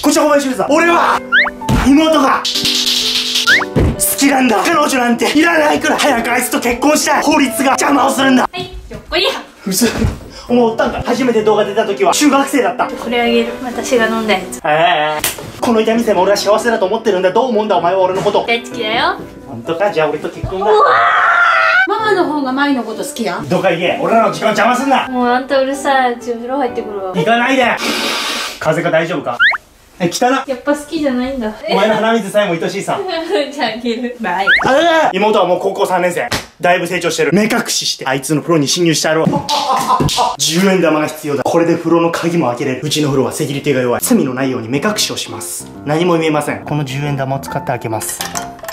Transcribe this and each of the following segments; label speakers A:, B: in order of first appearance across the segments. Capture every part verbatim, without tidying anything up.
A: こっちは小林ゆさ。俺は妹が好きなんだ。彼女なんていらないくらい早くあいつと結婚したい。法律が邪魔をするんだ。
B: はい、よっこいや。
A: うそ。お前おったんか。初めて動画出た時は中学生だった。
B: これあげる。私が飲んだやつ。
A: ええ、この痛みさえも俺は幸せだと思ってるんだ。どう思うんだお前は俺のこと。
B: 大好きだよ。
A: 本当か。じゃあ俺と結婚だ。
C: ママの方がマイのこと好きやん。
A: どっか行け。俺らの時間邪魔すんな。
B: もうあんたうるさい。うち風呂入ってくるわ。
A: 行かないで。風が大丈夫か。え、汚っ。
B: やっぱ好きじゃないんだ。
A: お前の鼻水さえも愛しいさ。
B: じゃああげる。バイ。
A: ああ、妹はもう高校さんねん生。だいぶ成長してる。目隠ししてあいつの風呂に侵入してやろう。じゅうえん玉が必要だ。これで風呂の鍵も開けれる。うちの風呂はセキュリティが弱い。罪のないように目隠しをします。何も見えません。このじゅうえん玉を使って開けます。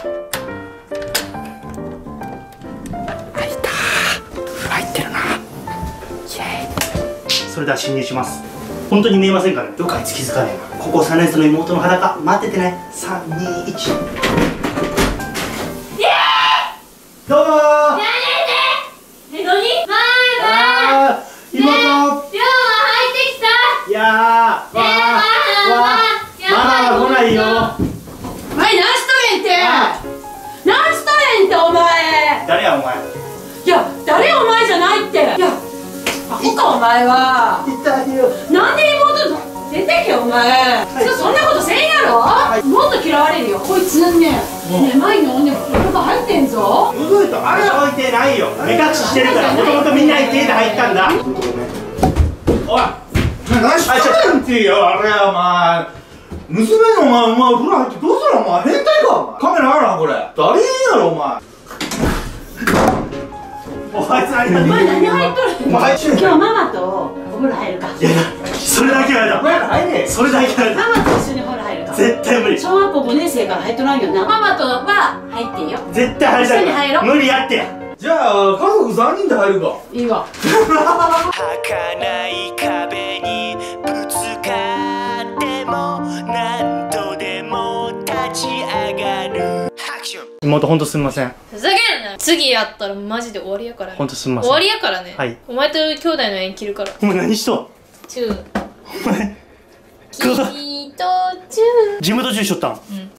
A: 開いた。風呂入ってるな。イエーイ。それでは侵入します。本当に見えませんかね。どっかあいつ気づかねえな。高校さんねん生の妹の裸。待っててね。さんにいち。どうもー。
B: やめて。え、なに？ママ。
A: あー、妹。
B: ね、量が入ってきた。
A: いやー、わー、わー、ママは来ないよ。
C: お前何しとれんって何しとれんってお前。
A: 誰やお前。
C: いや、誰お前じゃないって。いや、アホかお前は。
A: 痛いよ。
C: なんで妹と出てけお前。そんなことせんやろ。もっと嫌われるよ。こいつね、ね、マイの女もここ入ってんぞ。
A: うぐいとあれ置いてないよ。目隠ししてるから。もともとみんなに手で入ったんだ。おい、
D: 何してんってよ、あれお前。娘のお前、お前風呂入ってどうするお前。変態かお前。カメラあるなこれ。誰いいんやろお前。
A: お前つらい
C: お前何入っとるん。
A: お前入ってる。
C: 今日ママとお風呂入るか。
A: いや、それだけはやだ。
D: 入れ。
A: それだけはやだ。
C: ママと一緒にお風呂入るか。
A: 絶対無理。
C: 小学校ごねん生から入っとらんよな。ママとは入ってんよ。
A: 絶対入りたく
C: 一緒に入ろう。
A: 無理やって。
D: じゃあ家族さんにんで入るか。
C: いいわ。
E: 儚い壁にぶつかっても何度でも立ち上がる。ハクション。
A: 妹ほんとすみません。
B: ふざけんな。次やったらマジで終わりやからね。
A: ほんとすみません。
B: 終わりやからね。
A: はい。
B: お前と兄弟の縁切るから。
A: お前何しとん。
B: チュー。
A: お前
B: 君とチュー。
A: ジム途中しとったん。
B: うん。